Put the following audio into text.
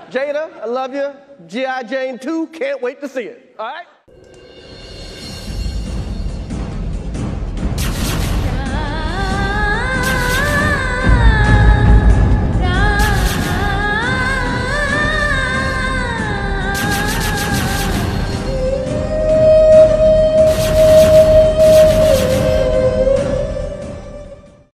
Jada, I love you. G.I. Jane 2, can't wait to see it. All right?